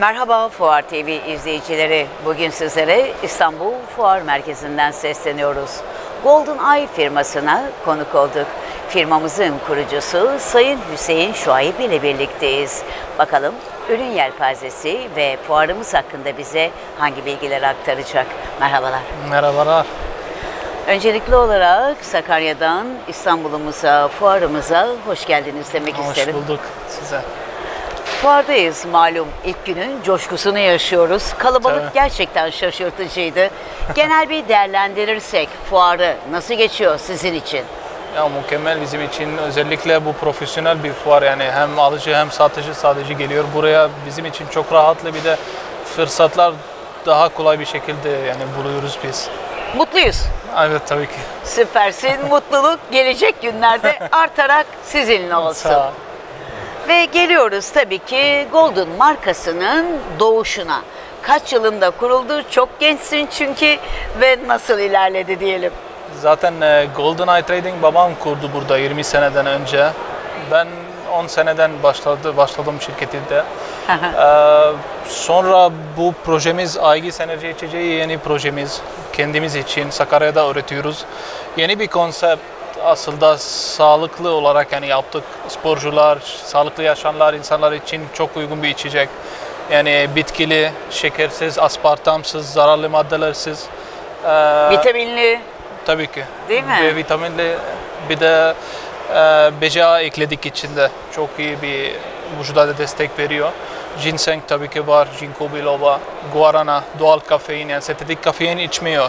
Merhaba Fuar TV izleyicileri. Bugün sizlere İstanbul Fuar Merkezi'nden sesleniyoruz. Golden Eye firmasına konuk olduk. Firmamızın kurucusu Sayın Hüseyin Şuayb ile birlikteyiz. Bakalım ürün yelpazesi ve fuarımız hakkında bize hangi bilgileri aktaracak? Merhabalar. Merhabalar. Öncelikli olarak Sakarya'dan İstanbul'umuza, fuarımıza hoş geldiniz demek isterim. Hoş bulduk size. Fuardayız malum, ilk günün coşkusunu yaşıyoruz. Kalabalık Tabii. gerçekten şaşırtıcıydı. Genel bir değerlendirirsek fuarı nasıl geçiyor sizin için? Ya mükemmel bizim için, özellikle bu profesyonel bir fuar, yani hem alıcı hem satıcı sadece geliyor buraya, bizim için çok rahatlı, bir de fırsatlar daha kolay bir şekilde yani buluyoruz biz. Mutluyuz. Evet, tabii ki. Süpersin. Mutluluk gelecek günlerde artarak sizinle olsun. Sağ ol. Ve geliyoruz tabii ki Golden markasının doğuşuna. Kaç yılında kuruldu? Çok gençsin çünkü ve nasıl ilerledi diyelim. Zaten Golden Eye Trading babam kurdu burada 20 seneden önce. Ben 10 seneden başladım şirketinde. Sonra bu projemiz Aygis Enerji içeceği, yeni projemiz, kendimiz için Sakarya'da üretiyoruz. Yeni bir konsept, aslında sağlıklı olarak yani yaptık. Sporcular, sağlıklı yaşayanlar, insanlar için çok uygun bir içecek. Yani bitkili, şekersiz, aspartamsız, zararlı maddelersiz. Vitaminli. Tabii ki. Değil mi? B vitaminli, bir de BCAA ekledik içinde. Çok iyi bir vücuda da destek veriyor. Ginseng tabii ki var, ginkgo biloba, guarana, doğal kafein, yani sentetik kafein içmiyor.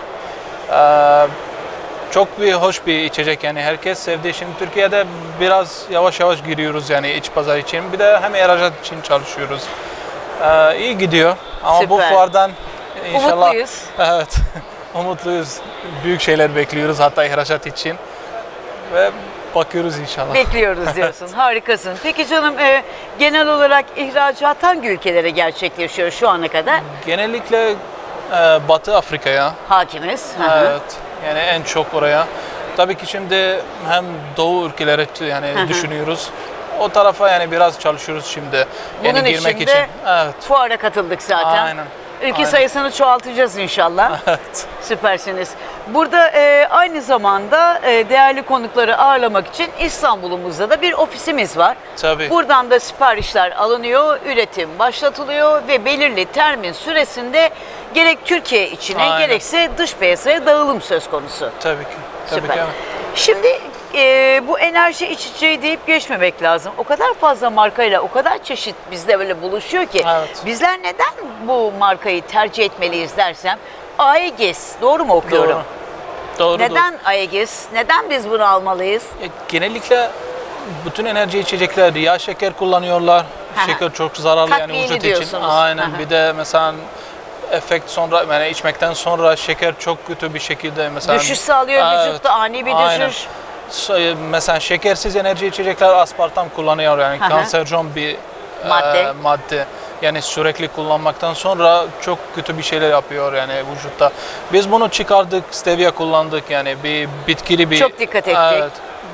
Çok hoş bir içecek, yani herkes sevdi. Şimdi Türkiye'de biraz yavaş yavaş giriyoruz yani iç pazar için. Bir de hem ihracat için çalışıyoruz. İyi gidiyor ama Süper. bu fuardan inşallah... Umutluyuz. Evet, umutluyuz. Büyük şeyler bekliyoruz hatta ihracat için. Ve bakıyoruz inşallah. Bekliyoruz diyorsun. Harikasın. Peki canım, genel olarak ihracat hangi ülkelere gerçekleşiyor şu ana kadar? Genellikle Batı Afrika'ya. Hakimiz. Hı hı. Evet. Yani en çok oraya. Tabii ki şimdi hem Doğu ülkeleri yani düşünüyoruz. O tarafa yani biraz çalışıyoruz şimdi. Yani Bunun girmek için için. de Evet. fuara katıldık zaten. Aynen. Ülke Aynen. sayısını çoğaltacağız inşallah. Evet. Süpersiniz. Burada aynı zamanda değerli konukları ağırlamak için İstanbul'umuzda da bir ofisimiz var. Tabii. Buradan da siparişler alınıyor, üretim başlatılıyor ve belirli termin süresinde gerek Türkiye içine Aynen. gerekse dış piyasaya dağılım söz konusu. Tabii ki. Tabii Süper. ki. Evet. Şimdi bu enerji içeceği deyip geçmemek lazım. O kadar fazla markayla, o kadar çeşit bizde böyle buluşuyor ki. Evet. Bizler neden bu markayı tercih etmeliyiz dersem, Aegis, doğru mu okuyorum? Doğru. Neden Aegis? Neden biz bunu almalıyız? Genellikle bütün enerji içecekler yağ şeker kullanıyorlar. Şeker çok zararlı yani Takviyeli vücut için. diyorsunuz. Aynen. Bir de mesela efekt sonra, yani içmekten sonra şeker çok kötü bir şekilde mesela Düşüş sağlıyor vücutta, ani bir Aynen. düşüş. Mesela şekersiz enerji içecekler aspartam kullanıyor, yani kanserojen bir madde. Yani sürekli kullanmaktan sonra çok kötü bir şeyler yapıyor yani vücutta. Biz bunu çıkardık, stevia kullandık, yani bir bitkili bir... Çok dikkat ettik. Evet,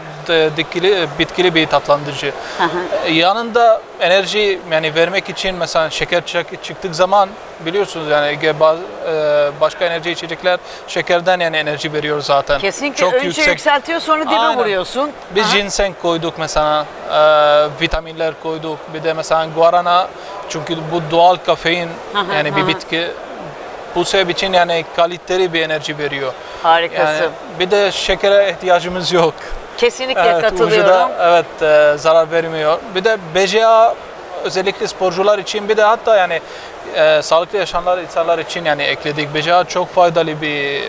bitkili bir tatlandırıcı. Yanında enerji yani vermek için mesela şeker çıktık zaman biliyorsunuz yani başka enerji içecekler şekerden yani enerji veriyor zaten. Kesinlikle. Çok Önce yüksek. Yükseltiyor, sonra dibe Aynen. vuruyorsun. Biz ginseng koyduk mesela, vitaminler koyduk. Bir de mesela guarana, çünkü bu doğal kafein yani bir bitki. Bu sebep için yani kaliteli bir enerji veriyor. Harikasın. Yani bir de şekere ihtiyacımız yok. Kesinlikle katılıyorum. Vücuda, zarar vermiyor. Bir de BCAA özellikle sporcular için, bir de hatta yani sağlıklı yaşayanlar insanlar için yani ekledik. BCAA çok faydalı bir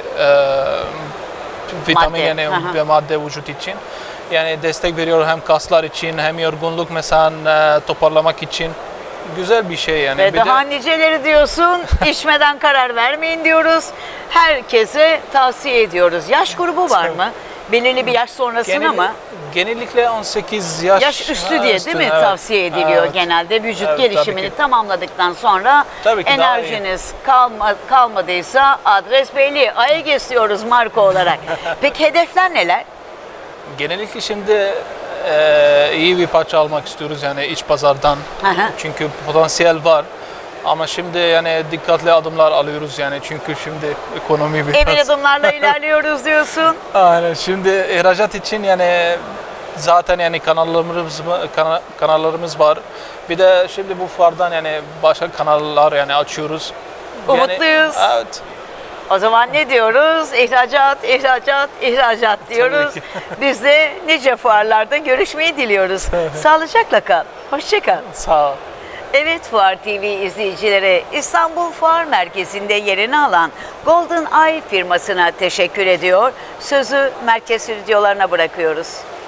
vitamin ve madde vücut için. Yani destek veriyor hem kaslar için hem yorgunluk mesela toparlamak için. Güzel bir şey yani. Ve daha niceleri diyorsun, içmeden karar vermeyin diyoruz. Herkese tavsiye ediyoruz. Yaş grubu var mı? Belirli bir yaş sonrasına mı? Genellikle 18 yaş üstü diye değil mi tavsiye ediliyor genelde. Vücut gelişimini tamamladıktan sonra enerjiniz kalmadıysa adres belli. Aegis diyoruz marka olarak. Peki hedefler neler? Genellikle şimdi iyi bir parça almak istiyoruz yani iç pazardan. Çünkü potansiyel var. Ama şimdi yani dikkatli adımlar alıyoruz yani çünkü şimdi ekonomi biraz... Emin adımlarla ilerliyoruz diyorsun. Aynen. Şimdi ihracat için yani zaten yani kanallarımız var. Bir de şimdi bu fuardan yani başka kanallar yani açıyoruz. Umutluyuz. Yani, evet. O zaman ne diyoruz? İhracat, ihracat, ihracat diyoruz. Biz de nice fuarlarda görüşmeyi diliyoruz. Sağlıcakla kal. Hoşça kal. Sağ ol. Evet, Fuar TV izleyicileri, İstanbul Fuar Merkezi'nde yerini alan Golden Eye firmasına teşekkür ediyor. Sözü merkez stüdyolarına bırakıyoruz.